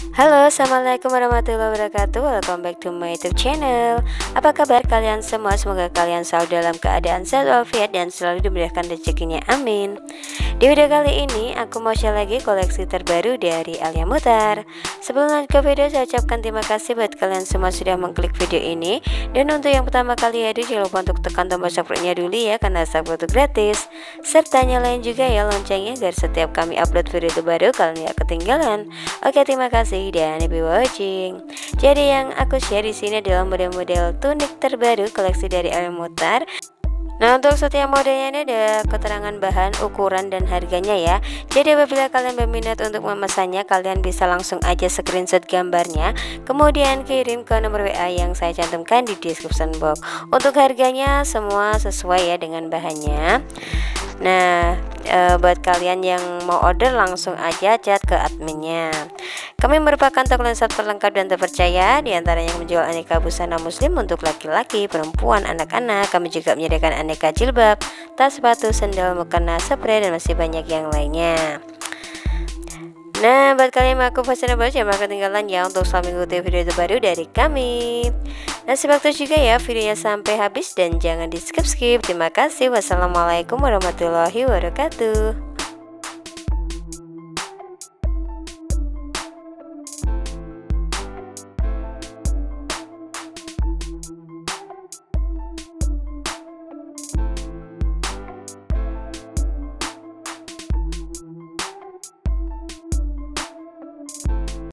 Halo, assalamualaikum warahmatullahi wabarakatuh. Welcome back to my YouTube channel. Apa kabar kalian semua? Semoga kalian selalu dalam keadaan sehat walafiat dan selalu dimudahkan rezekinya. Amin. Di video kali ini aku mau share lagi koleksi terbaru dari Alia Muchtar. Sebelum lanjut ke video, saya ucapkan terima kasih buat kalian semua sudah mengklik video ini. Dan untuk yang pertama kali hadir, jangan lupa untuk tekan tombol subscribe-nya dulu ya, karena subscribe itu gratis. Serta nyalain juga ya loncengnya agar setiap kami upload video terbaru kalian gak ketinggalan. Oke, terima kasih dan happy watching. Jadi yang aku share di sini adalah model-model tunik terbaru koleksi dari Alia Muchtar. Nah, untuk setiap modelnya ini ada keterangan bahan, ukuran, dan harganya ya. Jadi apabila kalian berminat untuk memesannya, kalian bisa langsung aja screenshot gambarnya, kemudian kirim ke nomor WA yang saya cantumkan di description box. Untuk harganya semua sesuai ya dengan bahannya. Nah, buat kalian yang mau order langsung aja chat ke adminnya. Kami merupakan toko lensa terlengkap dan terpercaya, diantaranya yang menjual aneka busana muslim untuk laki-laki, perempuan, anak-anak. Kami juga menyediakan aneka jilbab, tas, sepatu, sendal, mukena, spray, dan masih banyak yang lainnya. Nah, buat kalian yang aku fashionable, jangan ketinggalan ya untuk selalu mengikuti video terbaru dari kami. Nah, simak terus juga ya videonya sampai habis dan jangan di skip-skip. Terima kasih. Wassalamualaikum warahmatullahi wabarakatuh.